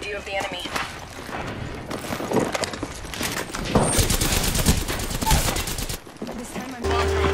view of the enemy. This time I'm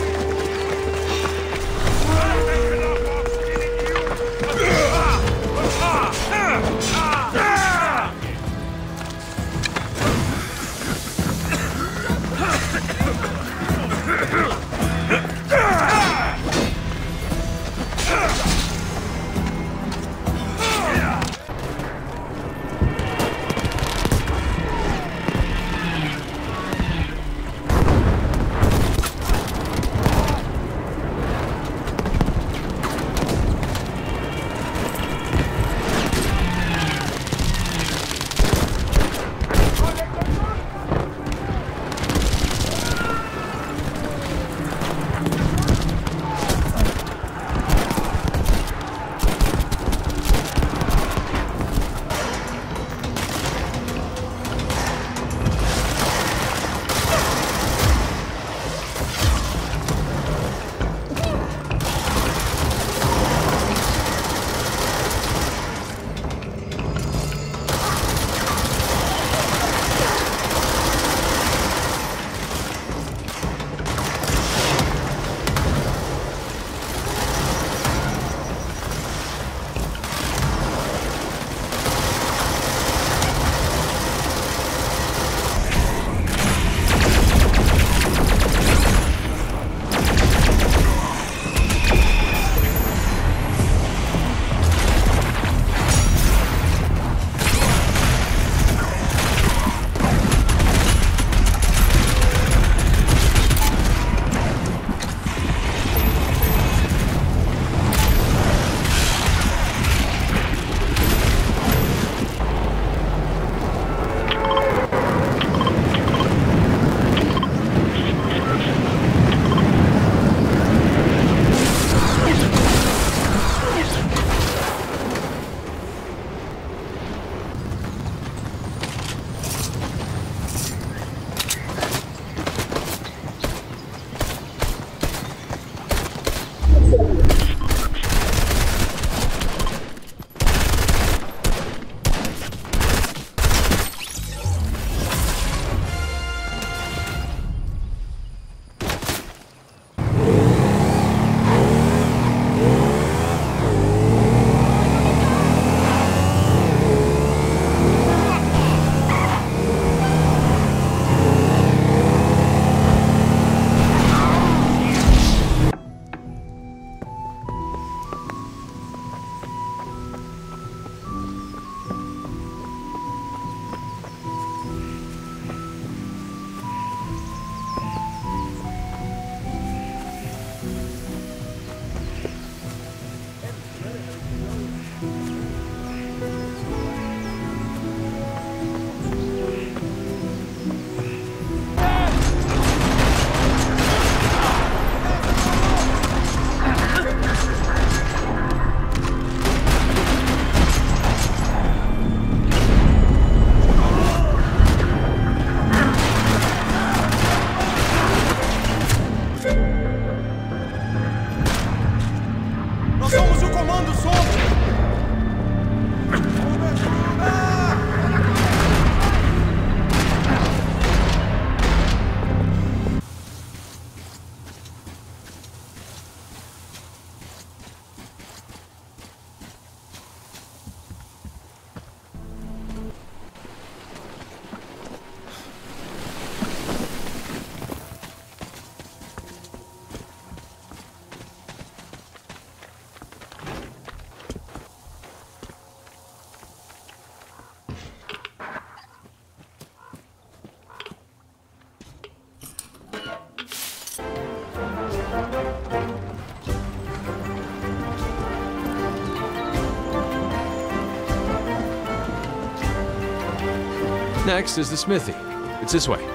Next is the smithy. It's this way.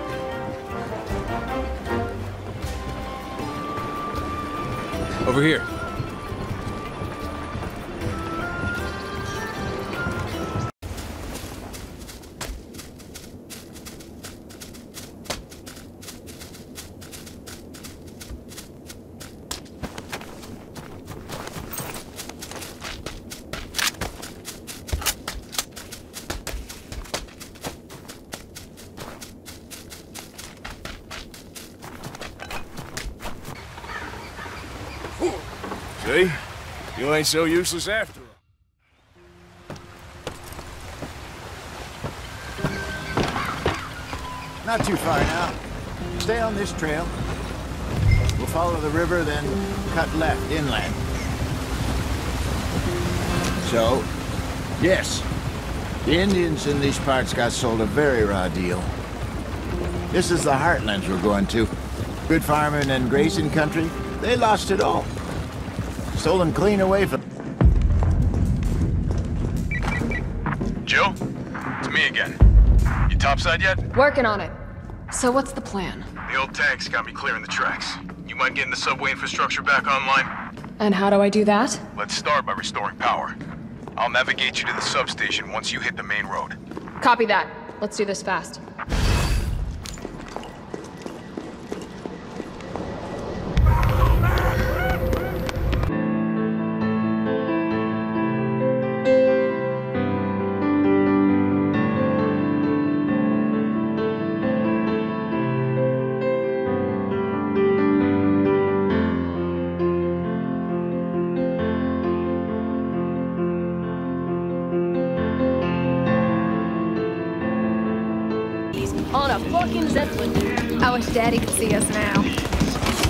Over here. See? You ain't so useless after all. Not too far now. Stay on this trail. We'll follow the river, then cut left inland. So, yes, the Indians in these parts got sold a very raw deal. This is the heartlands we're going to. Good farming and grazing country, they lost it all. Stolen clean away from... Jill? It's me again. You topside yet? Working on it. So what's the plan? The old tanks got me clearing the tracks. You mind getting the subway infrastructure back online? And how do I do that? Let's start by restoring power. I'll navigate you to the substation once you hit the main road. Copy that. Let's do this fast. On a fucking Zeppelin. I wish Daddy could see us now.